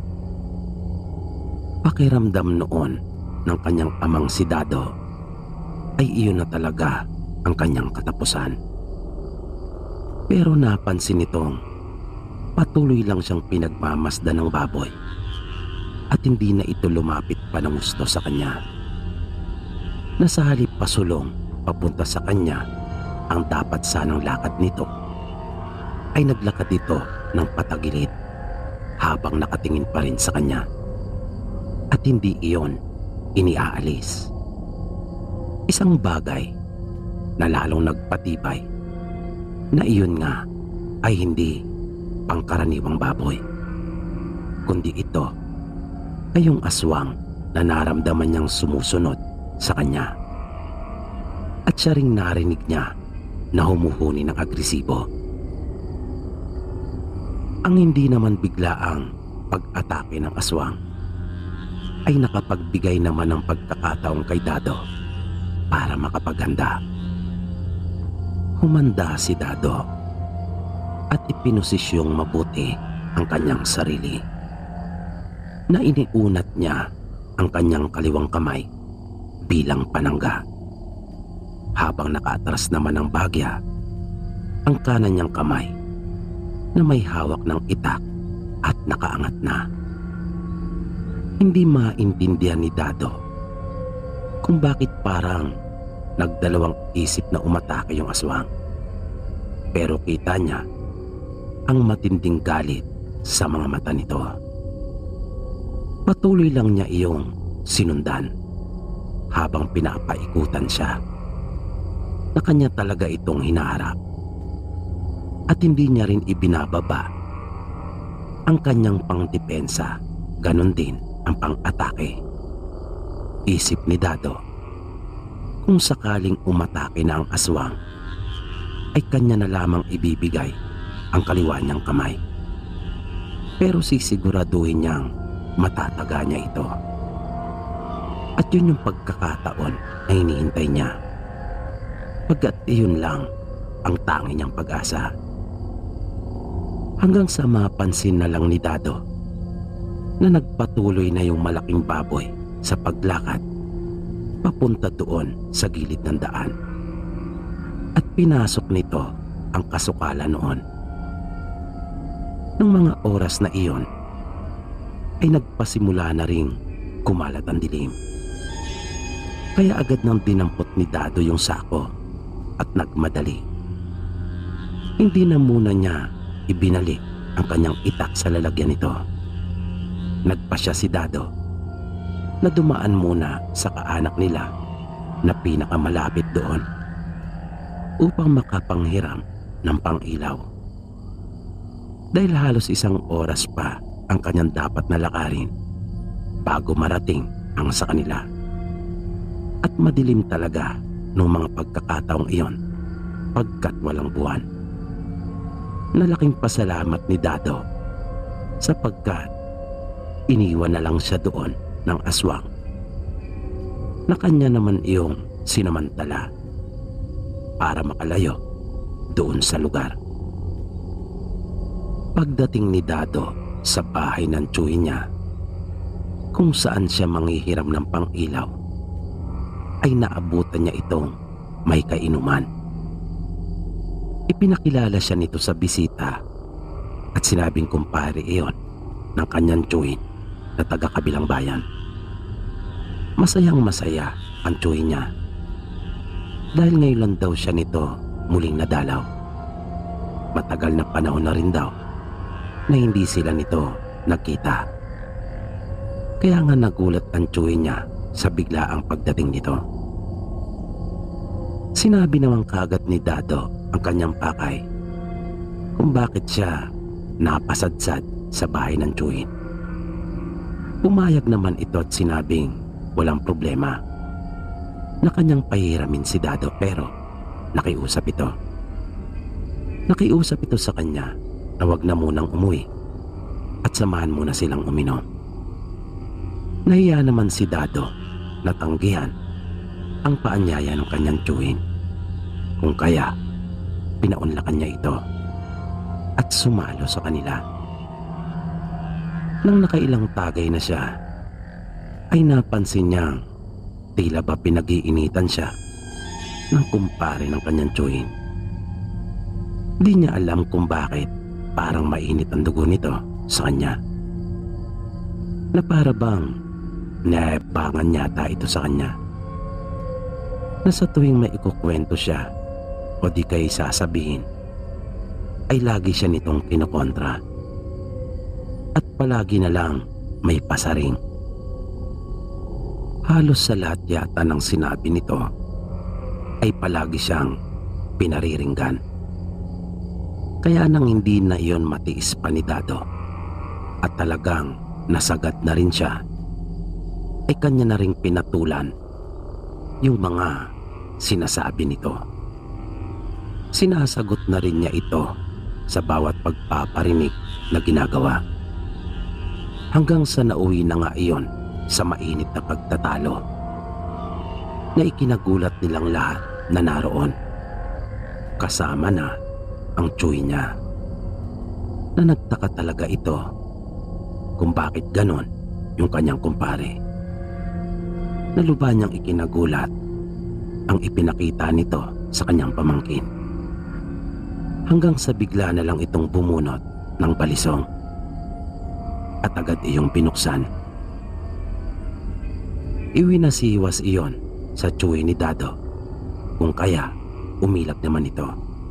Pakiramdam noon ng kanyang amang si Dado ay iyon na talaga ang kanyang katapusan. Pero napansin nitong patuloy lang siyang pinagmamasdan ng baboy at hindi na ito lumapit pa ng gusto sa kanya. Na sa halip pasulong papunta sa kanya ang dapat sanang lakad nito, ay naglakad ito ng patagilid habang nakatingin pa rin sa kanya at hindi iyon iniaalis. Isang bagay na lalong nagpatibay na iyon nga ay hindi pangkaraniwang baboy, kundi ito ay yung aswang na naramdaman niyang sumusunod sa kanya. At siya ring narinig niya na humuhuni ng agresibo. Ang hindi naman biglaang pag-atake ng aswang ay nakapagbigay naman ng pagkakataong kay Dado para makapaghanda. Humanda si Dado at ipinosisyong mabuti ang kanyang sarili. Na iniunat niya ang kanyang kaliwang kamay bilang panangga. Habang nakaatras naman ang bagya, ang kanan niyang kamay na may hawak ng itak at nakaangat na. Hindi maintindihan ni Dado kung bakit parang nagdalawang isip na umatake yung aswang. Pero kita niya ang matinding galit sa mga mata nito. Patuloy lang niya iyong sinundan habang pinapaikutan siya na kanya talaga itong hinaharap. At hindi niya rin ibinababa ang kanyang pangdepensa, ganon din ang pang-atake. Isip ni Dado, kung sakaling umatake na ang aswang, ay kanya na lamang ibibigay ang kaliwa niyang kamay. Pero sisiguraduhin niyang matataga niya ito. At yun yung pagkakataon na hinihintay niya. Pagkat iyon lang ang tangi niyang pag-asa. Hanggang sa mapansin na lang ni Dado na nagpatuloy na yung malaking baboy sa paglakad papunta doon sa gilid ng daan. At pinasok nito ang kasukalan noon. Nang mga oras na iyon ay nagpasimula na ring kumalat ang dilim. Kaya agad nang dinampot ni Dado yung sako at nagmadali. Hindi na muna niya ibinalik ang kanyang itak sa lalagyan nito. Nagpa siya si Dado na dumaan muna sa kaanak nila na pinakamalapit doon upang makapanghiram ng pang-ilaw. Dahil halos isang oras pa ang kanyang dapat na lakarin bago marating ang sa kanila. At madilim talaga noong mga pagkakataong iyon pagkat walang buwan. Nalaking pasalamat ni Dado sapagkat iniwan na lang siya doon ng aswang na kanya naman iyong sinamantala para makalayo doon sa lugar. Pagdating ni Dado sa bahay ng tsuhin niya kung saan siya manghihiram ng pang-ilaw, ay naabutan niya itong may kainuman. Ipinakilala siya nito sa bisita at sinabing kumpare iyon ng kanyang tsuhin na taga-kabilang bayan. Masayang masaya ang tsuhin niya dahil ngayon lang daw siya nito muling nadalaw. Matagal na panahon na rin daw na hindi sila nito nagkita. Kaya nga nagulat ang tsuhin niya sa biglaang pagdating nito. Sinabi naman kagad ni Dado ang kanyang pakay kung bakit siya napasadsad sa bahay ng tsuhin. Pumayag naman ito at sinabing walang problema na kanyang pahiramin si Dado, pero nakiusap ito. Nakiusap ito sa kanya na wag na munang umuwi at samahan muna silang uminom. Nahiya naman si Dado na tanggihan ang paanyaya ng kanyang tsuhin. Kung kaya, pinaunlakan niya ito at sumalo sa kanila. Nang nakailang tagay na siya, ay napansin niyang tila ba pinag-iinitan siya ng kumpare ng kanyang tsuhin. Di niya alam kung bakit parang mainit ang dugo nito sa kanya. Na para bang naebangan yata ito sa kanya. Na sa tuwing may ikukwento siya o di kay sasabihin, ay lagi siya nitong kinokontra. At palagi na lang may pasaring. Halos sa lahat yata ng sinabi nito ay palagi siyang pinariringgan. Kaya nang hindi na iyon matiis pa ni Dado at talagang nasagad na rin siya, ay kanya na ring pinatulan yung mga sinasabi nito. Sinasagot na rin niya ito sa bawat pagpaparinig na ginagawa. Hanggang sa nauwi na nga iyon sa mainit na pagtatalo na ikinagulat nilang lahat na naroon. Kasama na ang tsuhin niya. na nagtaka talaga ito kung bakit ganon yung kanyang kumpare. Naluba niyang ikinagulat ang ipinakita nito sa kanyang pamangkin. Hanggang sa bigla na lang itong bumunot ng balisong at agad iyong pinuksan. Iwinasiwas iyon sa tsuwi ni Dado, kung kaya umilap naman ito.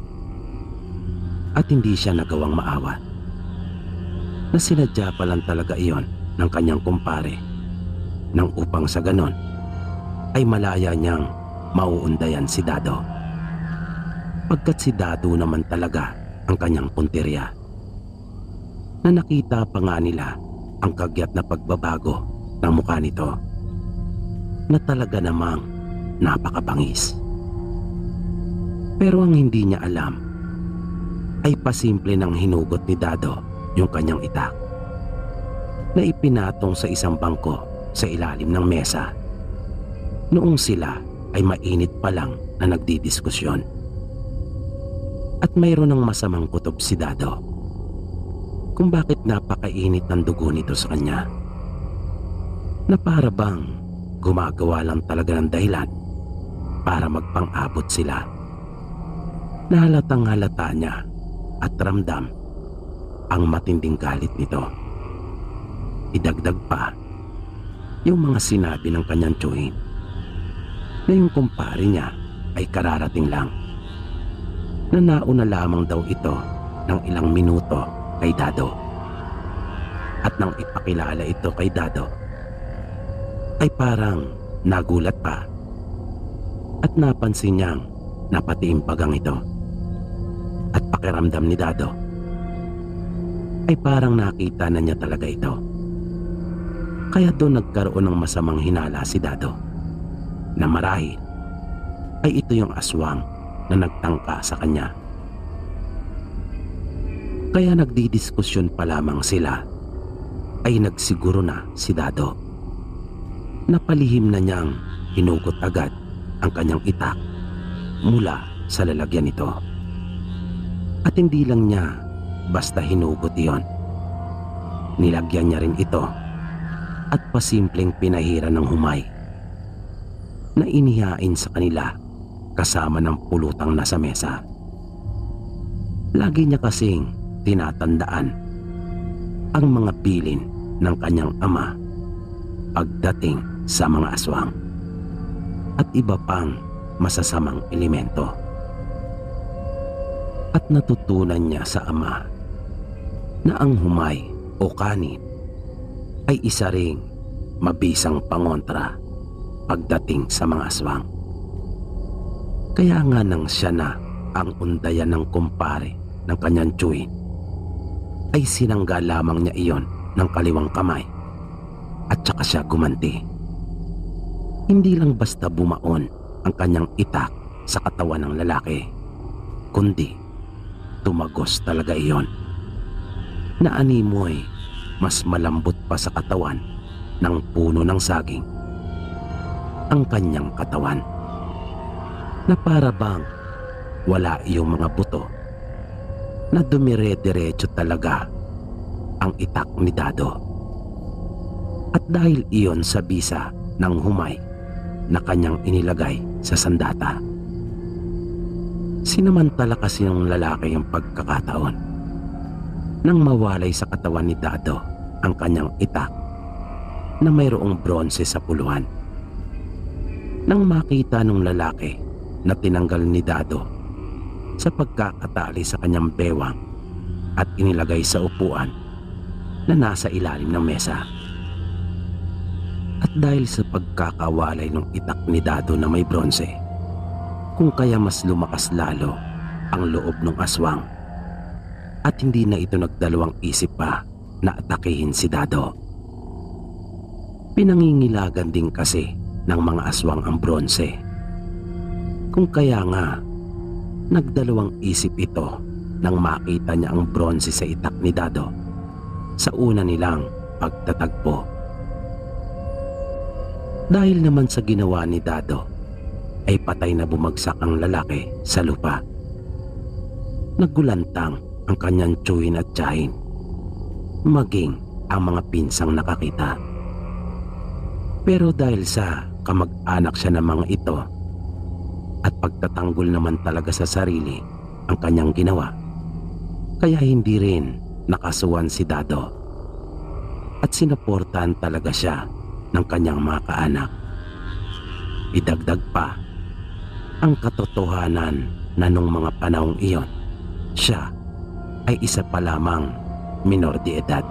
At hindi siya nagawang maawat, na sinadya pa lang talaga iyon ng kanyang kumpare nang upang sa ganon ay malaya niyang mauundayan si Dado. Pagkat si Dado naman talaga ang kanyang punteriya, na nakita pa nga nila ang kagyat na pagbabago ng mukha nito, na talaga namang napakabangis. Pero ang hindi niya alam ay pasimple nang hinugot ni Dado yung kanyang itak, na ipinatong sa isang bangko sa ilalim ng mesa, noong sila ay mainit pa lang na nagdidiskusyon. At mayroon ng masamang kutob si Dado kung bakit napakainit ng dugo nito sa kanya, na para bang gumagawa lang talaga ng dahilan para magpang-abot sila. Nahalatang halata niya at ramdam ang matinding galit nito. Idagdag pa yung mga sinabi ng kanyang tsuhin, na yung kumpare niya ay kararating lang, na nauna lamang daw ito ng ilang minuto kay Dado. At nang ipakilala ito kay Dado ay parang nagulat pa at napansin niyang napatiimpagang ito. At pakiramdam ni Dado ay parang nakita na niya talaga ito. Kaya doon nagkaroon ng masamang hinala si Dado, na marahil ay ito yung aswang na nagtangka sa kanya. Kaya nagdidiskusyon pa lamang sila ay nagsiguro na si Dado. Napalihim na niyang hinugot agad ang kanyang itak mula sa lalagyan nito. At hindi lang niya basta hinugot iyon, nilagyan niya rin ito at pasimpleng pinahira ng humay, na inihain sa kanila kasama ng pulutang nasa mesa. Lagi niya kasing tinatandaan ang mga bilin ng kanyang ama pagdating sa mga aswang at iba pang masasamang elemento. At natutunan niya sa ama na ang humay o kanin ay isa ring mabisang pangontra pagdating sa mga aswang. Kaya nga nang siya na ang undayan ng kumpare ng kanyang tsuhin, ay sinangga lamang niya iyon ng kaliwang kamay at saka siya gumanti. Hindi lang basta bumaon ang kanyang itak sa katawan ng lalaki, kundi tumagos talaga iyon, na animoy mas malambot pa sa katawan ng puno ng saging ang kanyang katawan, na para bang wala iyong mga buto, na dumire-diretso talaga ang itak ni Dado. At dahil iyon sa bisa ng humay na kanyang inilagay sa sandata, sinamantala kasi ng lalaki ang pagkakataon nang mawalay sa katawan ni Dado ang kanyang itak na mayroong bronse sa puluhan. Nang makita ng lalaki na tinanggal ni Dado sa pagkakatali sa kanyang bewang at inilagay sa upuan na nasa ilalim ng mesa. At dahil sa pagkakawalay ng itak ni Dado na may bronse, kung kaya mas lumakas lalo ang loob ng aswang at hindi na ito nagdalawang isip pa na atakihin si Dado. Pinangingilagan din kasi ng mga aswang ang bronse, kung kaya nga nagdalawang isip ito nang makita niya ang bronse sa itak ni Dado sa una nilang pagtatagpo. Dahil naman sa ginawa ni Dado ay patay na bumagsak ang lalaki sa lupa. Naggulantang ang kanyang tiyuhin at tiyahin, maging ang mga pinsang nakakita. Pero dahil sa kamag-anak siya ng mga ito at pagtatanggol naman talaga sa sarili ang kanyang ginawa, kaya hindi rin nakasuhan si Dado at sinuportahan talaga siya ng kanyang mga kaanak. Idagdag pa ang katotohanan na nung mga panahong iyon, siya ay isa pa lamang minor de edad.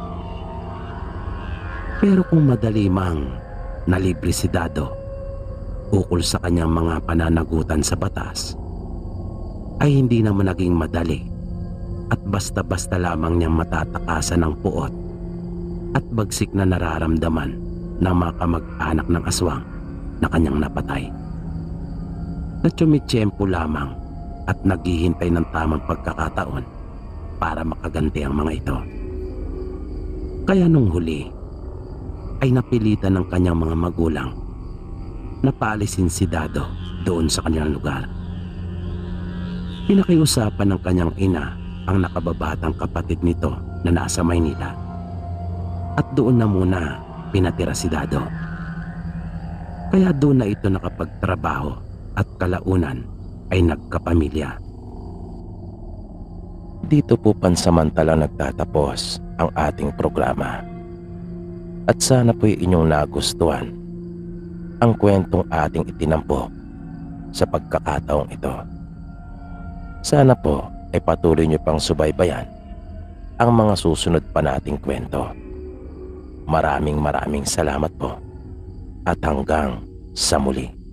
Pero kung madali mang nalibre si Dado ukol sa kanyang mga pananagutan sa batas, ay hindi naman naging madali at basta-basta lamang niyang matatakasan ng puot at bagsik na nararamdaman ng mga kamag-anak ng aswang na kanyang napatay, na tsumitsyempo lamang at naghihintay ng tamang pagkakataon para makaganti ang mga ito. Kaya nung huli ay napilitan ng kanyang mga magulang na paalisin si Dado doon sa kanyang lugar. Pinakiusapan ng kanyang ina ang nakababatang kapatid nito na nasa Maynila at doon na muna pinatira si Dado. Kaya doon na ito nakapagtrabaho at kalaunan ay nagkapamilya. Dito po pansamantalang nagtatapos ang ating programa. At sana po'y inyong nagustuhan ang kwentong ating itinampok sa pagkakataong ito. Sana po ay patuloy niyo pang subaybayan ang mga susunod pa nating kwento. Maraming maraming salamat po at hanggang sa muli.